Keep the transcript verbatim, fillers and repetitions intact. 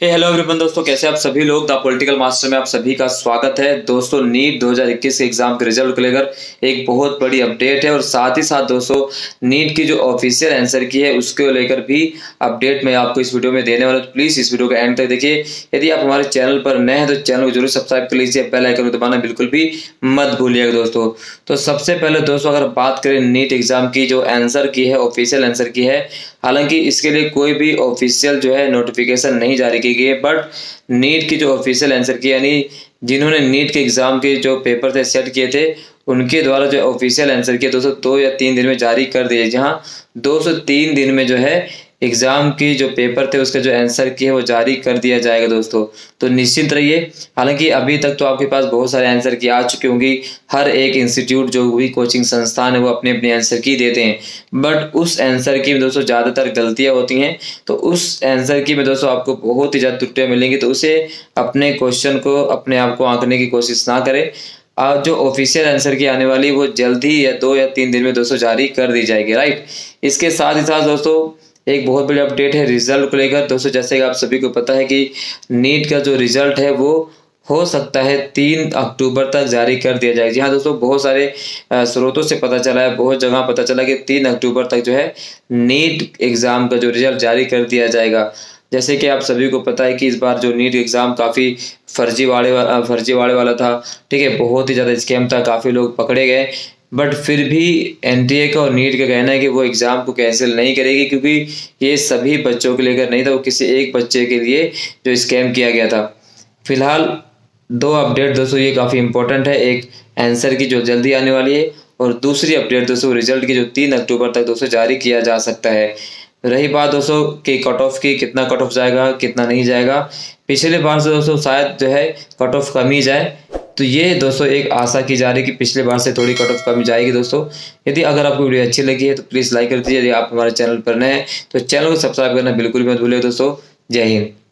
हे hello everyone दोस्तों, कैसे आप सभी लोग। द पॉलिटिकल मास्टर में आप सभी का स्वागत है। दोस्तों नीट दो हज़ार इक्कीस के एग्जाम के रिजल्ट को लेकर एक बहुत बड़ी अपडेट है और साथ ही साथ दोस्तों नीट की जो ऑफिशियल आंसर की है उसको लेकर भी अपडेट मैं आपको इस वीडियो में देने वाला हूं। तो प्लीज इस वीडियो को एंड तक देखिए। यदि आप हमारे चैनल पर नए हैं तो चैनल को जरूर सब्सक्राइब कर लीजिए, बेल आइकन को दबाना बिल्कुल भी मत भूलिएगा दोस्तों। तो सबसे पहले दोस्तों अगर बात करें नीट एग्जाम की जो आंसर की है, ऑफिशियल आंसर की है, हालांकि इसके लिए कोई भी ऑफिशियल जो है नोटिफिकेशन नहीं जारी की गई है, बट नीट की जो ऑफिशियल आंसर की यानी जिन्होंने नीट के एग्जाम के जो पेपर थे सेट किए थे उनके द्वारा जो ऑफिशियल आंसर किया दोस्तों दो या तीन दिन में जारी कर दिए। जहां दो सौ तीन दिन में जो है एग्जाम की जो पेपर थे उसका जो आंसर की है वो जारी कर दिया जाएगा दोस्तों। तो निश्चिंत रहिए। हालांकि अभी तक तो आपके पास बहुत सारे आंसर की आ चुकी होंगी। हर एक इंस्टीट्यूट जो भी कोचिंग संस्थान है वो अपने अपने आंसर की देते हैं, बट उस आंसर की में दोस्तों ज़्यादातर गलतियां होती हैं। तो उस आंसर की में दोस्तों आपको बहुत ही ज़्यादा त्रुटियां मिलेंगी। तो उसे अपने क्वेश्चन को अपने आप को आंकने की कोशिश ना करें। आज जो ऑफिशियल आंसर की आने वाली वो जल्दी या दो या तीन दिन में दोस्तों जारी कर दी जाएगी, राइट। इसके साथ ही साथ दोस्तों एक बहुत बड़ी अपडेट है रिजल्ट को लेकर दोस्तों। जैसे कि आप सभी को पता है कि नीट का जो रिजल्ट है वो हो सकता है तीन अक्टूबर तक जारी कर दिया जाएगा। जी हाँ दोस्तों, बहुत सारे स्रोतों से पता चला है, बहुत जगह पता चला कि तीन अक्टूबर तक जो है नीट एग्जाम का जो रिजल्ट जारी कर दिया जाएगा। जैसे कि आप सभी को पता है कि इस बार जो नीट एग्जाम काफ़ी फर्जी वाले वा, फर्जी वाले वाला था, ठीक है, बहुत ही ज़्यादा स्कैम था, काफ़ी लोग पकड़े गए, बट फिर भी एनटीए का और नीट का कहना है कि वो एग्ज़ाम को कैंसिल नहीं करेगी, क्योंकि ये सभी बच्चों को लेकर नहीं था, वो किसी एक बच्चे के लिए जो स्कैम किया गया था। फिलहाल दो अपडेट दोस्तों ये काफ़ी इंपॉर्टेंट है, एक आंसर की जो जल्दी आने वाली है और दूसरी अपडेट दोस्तों रिजल्ट की जो तीन अक्टूबर तक दोस्तों जारी किया जा सकता है। रही बात दोस्तों कि कट ऑफ की, कितना कट ऑफ जाएगा कितना नहीं जाएगा, पिछले बार से दोस्तों शायद जो है कट ऑफ कम ही जाए। तो ये दोस्तों एक आशा की जा रही है कि पिछले बार से थोड़ी कट ऑफ कम जाएगी दोस्तों। यदि अगर आपको वीडियो अच्छी लगी है तो प्लीज़ लाइक कर दीजिए। यदि आप हमारे चैनल पर नए हैं तो चैनल को सब्सक्राइब करना बिल्कुल मत भूलिए दोस्तों। जय हिंद।